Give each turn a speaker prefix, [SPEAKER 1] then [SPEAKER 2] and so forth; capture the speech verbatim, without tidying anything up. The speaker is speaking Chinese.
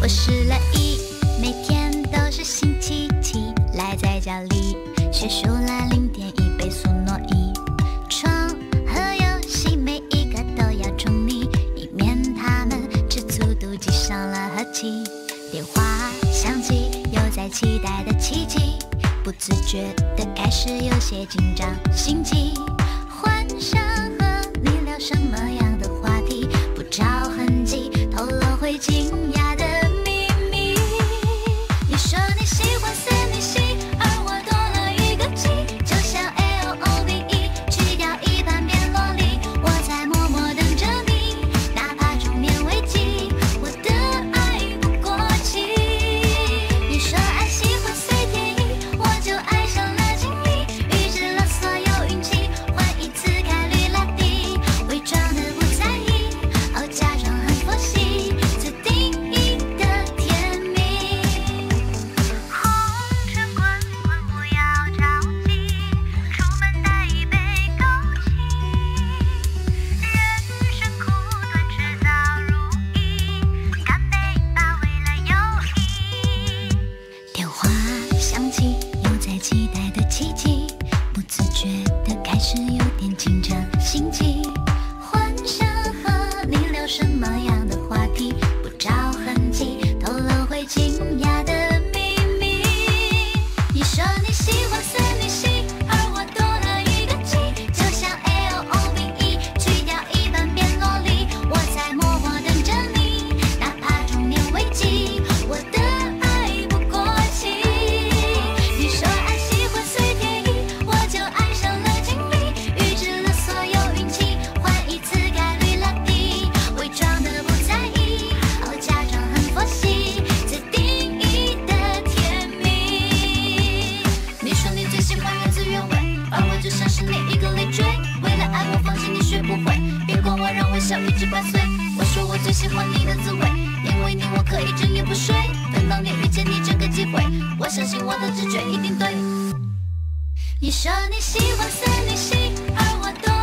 [SPEAKER 1] 是乐意，每天都是星期七，赖在家里学数啦零点一倍速挪移，床和游戏每一个都要宠溺，以免他们吃醋妒忌伤了和气。电话响起，又在期待的奇迹，不自觉的开始有些紧张心悸，幻想和你聊什么样的话题，不着痕迹透露会惊讶的秘密。你说你喜欢四女系，而我多了一个 G， 就像 A O O B E， 去掉一半变萝莉，我在默默等着你，哪怕中年危机，我的爱不过期。你说爱喜欢随天意，我就爱上了经历，预知了所有运气，换一次概率拉低，伪装的不在意，哦假装很佛系，自定义的甜蜜。红尘滚滚不要着急，出门带一杯枸杞，人生苦短迟早如意，干杯吧为了友谊。电话响起，又在期待的奇迹，不自觉的开始有点紧张心悸，幻想和你聊什么样的话题，不着痕迹透露会惊讶的秘密。你说你喜欢四女系，而我多了一个 G， 就像 A O O B E， 去掉一半变萝莉，我在默默等着你，哪怕中年危机，我的爱不过期。你说爱喜欢随天意，我就爱上了经历，预知了所有运气，换一次概率拉低，伪装的不在意，哦假装很佛系，自定义的甜蜜。你说你最喜欢原汁原味，而我就像是你一个累赘，为了爱我放弃你学不会，别管我让微笑一直伴随。我说我最喜欢你的滋味，因为你我可以整夜不睡，等到你遇见你这个机会，我相信我的直觉一定对。你说你喜欢四女系，而我多